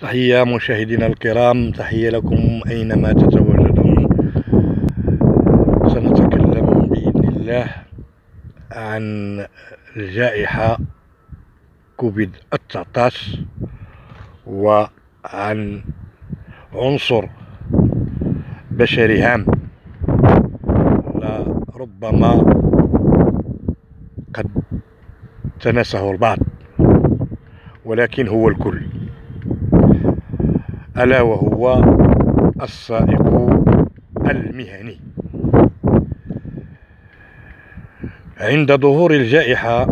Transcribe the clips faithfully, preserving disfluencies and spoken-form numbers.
تحية مشاهدينا الكرام، تحية لكم أينما تتواجدون. سنتكلم بإذن الله عن الجائحة كوفيد تسعة عشر وعن عنصر بشري هام لربما قد تناسه البعض، ولكن هو الكل، ألا وهو السائق المهني. عند ظهور الجائحة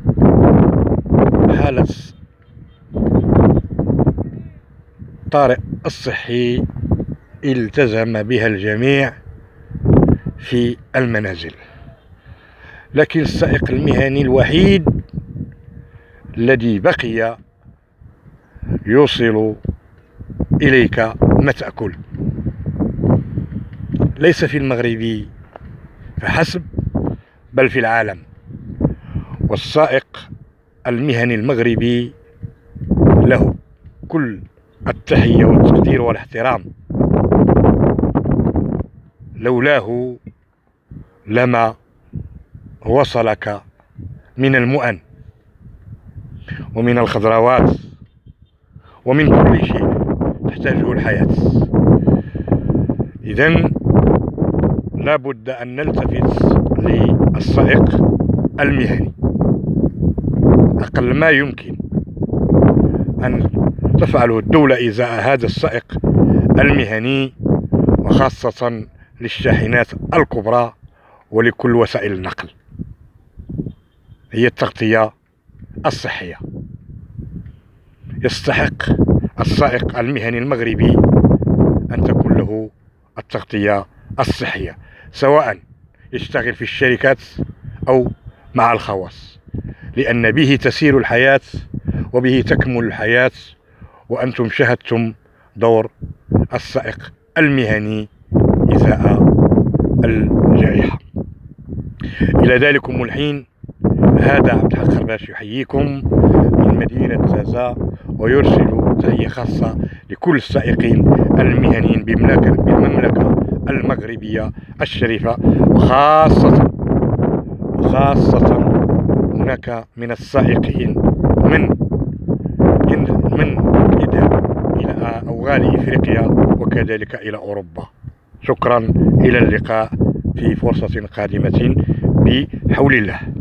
حالة طارئ الصحي التزم بها الجميع في المنازل، لكن السائق المهني الوحيد الذي بقي يوصل إليك ما تأكل، ليس في المغرب فحسب بل في العالم. والسائق المهني المغربي له كل التحية والتقدير والاحترام، لولاه لما وصلك من المؤن ومن الخضروات ومن كل شيء تحتاجه الحياة. إذن لا بد أن نلتفت للسائق المهني. أقل ما يمكن أن تفعله الدولة إزاء هذا السائق المهني، وخاصة للشاحنات الكبرى ولكل وسائل النقل، هي التغطية الصحية. يستحق السائق المهني المغربي أن تكون له التغطية الصحية، سواء يشتغل في الشركات أو مع الخواص، لأن به تسير الحياة وبه تكمل الحياة. وأنتم شاهدتم دور السائق المهني إزاء الجائحة. إلى ذلكم الحين، هذا عبد الحق خرباش يحييكم من مدينة زازا، ويرسل تحية خاصة لكل السائقين المهنيين بالمملكة المغربية الشريفة، وخاصة وخاصة هناك من السائقين من من يذهب إلى أوغال إفريقيا وكذلك إلى أوروبا. شكرا، إلى اللقاء في فرصة قادمة بحول الله.